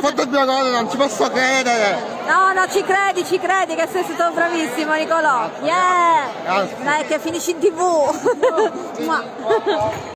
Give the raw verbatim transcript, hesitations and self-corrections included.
fatto il mio gol, non ci posso credere. No, no, ci credi, ci credi che sei stato bravissimo, Nicolò. Yeah! Dai, che finisci in tv.